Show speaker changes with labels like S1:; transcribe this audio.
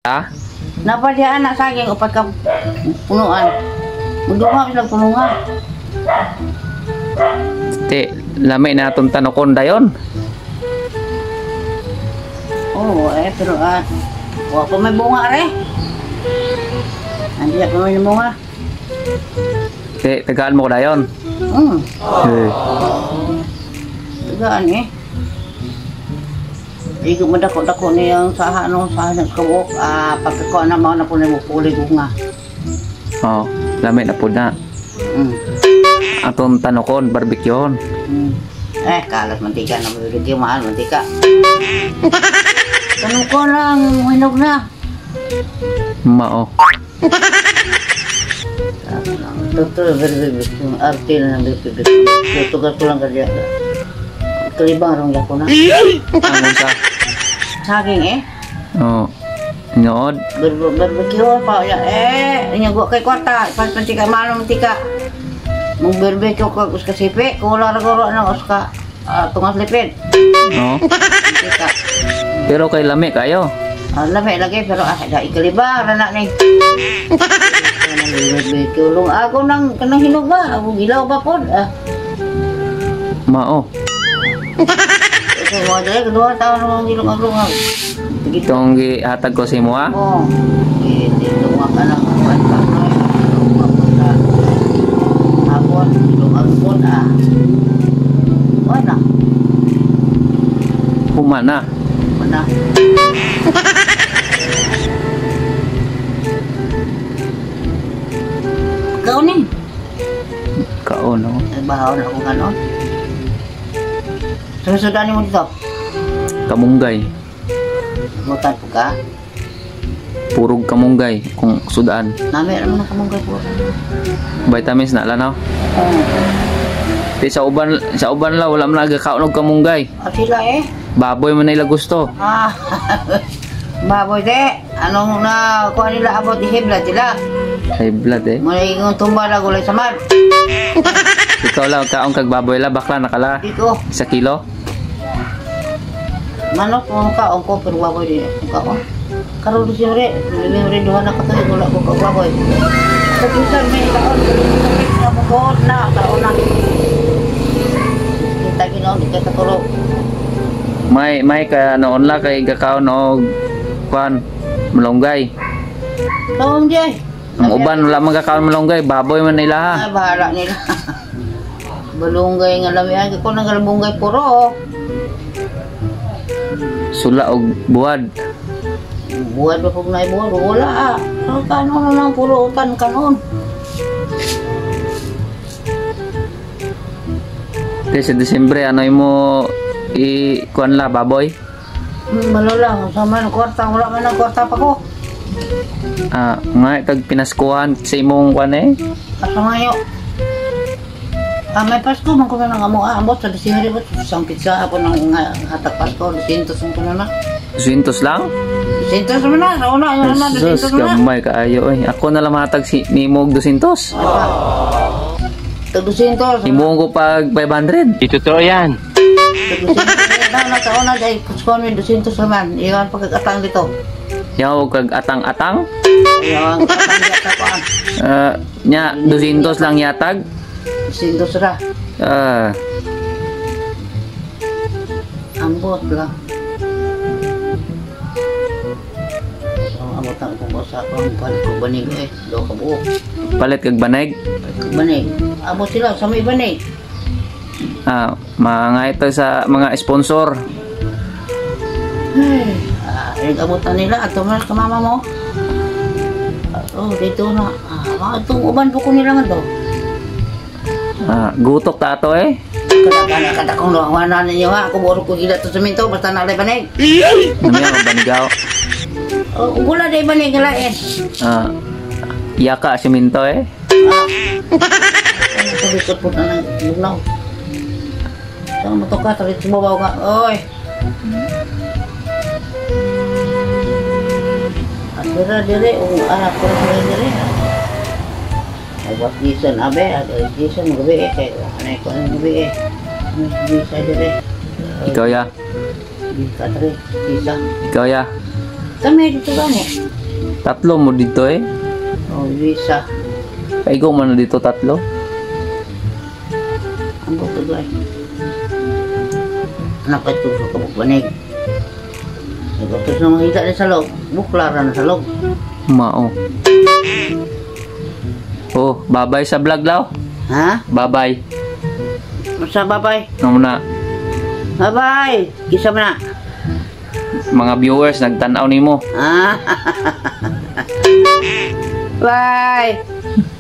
S1: Ah?
S2: Napa dia anak saging upat ka punuan. Mudunga bilang pununga.
S1: Ti, lami na itong tanokon dayon.
S2: Oh, pero wala pa may bunga re. Hindi pa may bunga.
S1: Ti, tagaan mo ko dayon. Eh.
S2: Tagaan eh. Igo madako-dako niyang saha no saha ng kabuk. Pagkakuha na mga napunay mo puli bunga.
S1: Oh, lami na po na. Atong tanokon, barbecue.
S2: Kalat mantika na bibigyan mahal mantika. Tanong ko lang, hinog na.
S1: Mao.
S2: Dokter berbebas, arti na berbebas. Tugas ko lang kerja. Kelibang rong ko na.
S1: Ang sa.
S2: Saging eh.
S1: Oh. Nood.
S2: Barbecue pa ya nya gua kay kwarta pas mantika malo mantika. Mung barbecue ko us kasipi, ko wala goro na us ka tungas lipid.
S1: No.
S2: Mantika.
S1: Pero kay lami kayo.
S2: Lami lagi pero ada ikalibang na ning. Barbecue long ako nang kanang hinog ba? Ako gilaw ba pod?
S1: Mao.
S2: Ito mo dai kedua tahun mong gilong aglong.
S1: Itong gihatag ko sa imo ha.
S2: Oh. Dito nga ka lang kuwan ka no. Abot, lumagpon Wala.
S1: Humana.
S2: Mana? Kau ni?
S1: Kao no.
S2: Bahaw na akong ano. Susundan mo dito.
S1: Kamunggay.
S2: Mutan po ka?
S1: Purog kamunggay kung sudaan.
S2: Nami naman na kamong po.
S1: Vitamins na lang no. Di sa uban la wala man nagakaon og kamunggay.
S2: Sila eh.
S1: Baboy man nila gusto.
S2: Baboy de. Anong na kuha nila abot di hibla sila.
S1: High blood eh.
S2: Muna yung tumba na gulay samad.
S1: Ikaw lang kaon kag baboy la bakla nakala.
S2: Dito.
S1: 1 kilo.
S2: Manok mo ka ko pero baboy din ka oh. Karon di sore, may duha na katay wala ko ka baboy. Sa bisan may kaon na mo god na kaon na. Kita ginaw di ka tulo.
S1: May ka noon la kay gakaon og kwan malunggay.
S2: Tawong jay.
S1: Ang uban wala man gakaon malunggay, baboy man nila ha.
S2: Bahala nila. Balunggay nga lamihan ko nang galbunggay puro.
S1: Sula og buwad.
S2: Buwan ba pag naibuwan? Wala kanon na lang puro utan kanon.
S1: Kaya sa Desembre ano mo kuan la baboy?
S2: Malala, sama ng kwarta. Wala man ng kwarta pa ko.
S1: Nga kag pinaskuhan sa imong kuan eh.
S2: Asa ngayo? May Pasko, man ko na nga mo ambot sa Desembre ba? Isang pizza ako ng hatag Pasko, 200 ang na.
S1: 200 lang?
S2: 200 naman na, nauna, yun na, 200
S1: Sus,
S2: naman na.
S1: gamay kaayo eh. Ako na lang matag si nimo og 200.
S2: Tag 200.
S1: Imo ko pag 500.
S3: Ito to yan.
S2: Tag 200 na, nakauna dahil Pasko mo 200 naman. Iwan pagkakatang dito.
S1: Yaw kag atang-atang.
S2: Iwan pagkakatang dito ko.
S1: Nya 200 lang yatag.
S2: 200 ra. Ambot lang. Amot ang pumasa ko ang palit ko banig eh. Do ka buok.
S1: Palit kag baneg.
S2: Banig. Abot sila sa may banig.
S1: Mga ito sa mga sponsor.
S2: Abutan nila at tumas ka mama mo. Dito na. Itong uban po ko nila nga to.
S1: Gutok ta ato eh.
S2: Kada kong luwanan ninyo ha. Ako buro ko gila to sa minto. Basta nalay banig.
S1: Namaya ang banigaw.
S2: Wala na ibanig ngalain.
S1: Yaka siminto eh.
S2: Salikot po na ng lugnaw. Saan mo to ka? Talit sumabaw ka. Oy! Dira dire anak ko na dire. Ay wat gisan abe, ada gisan gabi kay anay ko ang gabi. Bisa dire.
S1: Ikaw ya.
S2: Bisa dire. Bisa.
S1: Ikaw ya.
S2: Kami dito gani.
S1: Tatlo mo dito eh.
S2: Oh, visa.
S1: Ikaw man na dito tatlo.
S2: Ang buto gay. Anak ko ito sa kabukbanig. Ito sa mga hita na sa loob. Buklaran na sa loob.
S1: Mao. Oh, babay sa vlog daw.
S2: Ha?
S1: Babay.
S2: Masa babay?
S1: Ano na,
S2: Babay! Kisa mo na.
S1: mga viewers nagtanaw nimo.
S2: Ah. Bye!